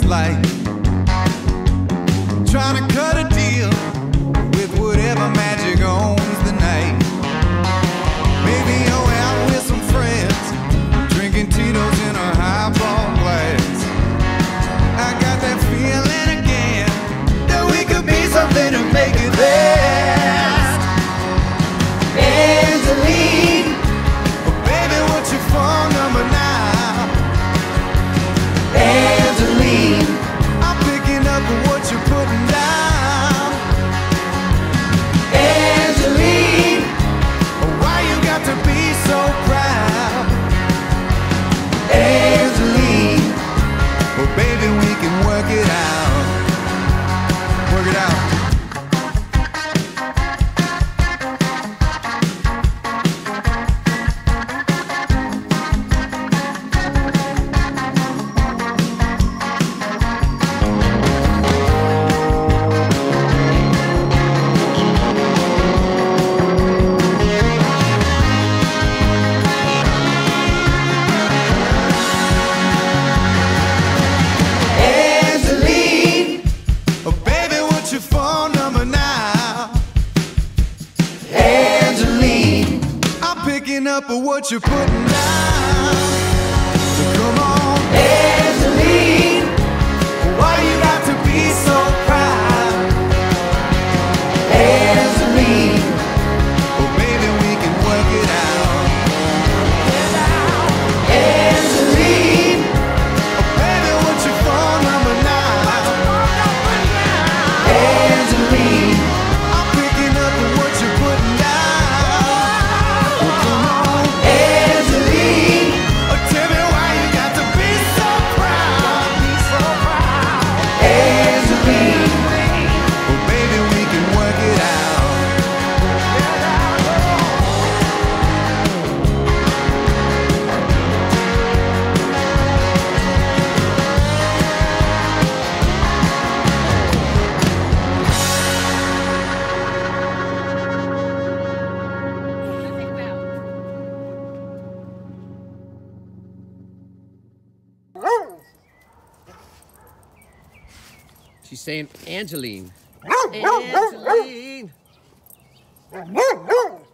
flight, trying to cut a deal with whatever magic owns the night. Maybe you're out with some friends, drinking Tito's in a highball glass. I got that feeling again that we could be something to make it last. Angeline, oh baby, what's your phone number now? Angeline, I'm picking up on what you're putting down. Angeline, oh, why you got to be so proud? Angeline, oh baby, we can work it out. Work it out. Picking up what you're putting down. So come on, Angeline, why you got to be so proud? Angeline, oh baby, we can work it out. Angeline, oh baby, what's your phone number now? Angeline, I'm picking up what you're putting down. She's saying Angeline. Angeline.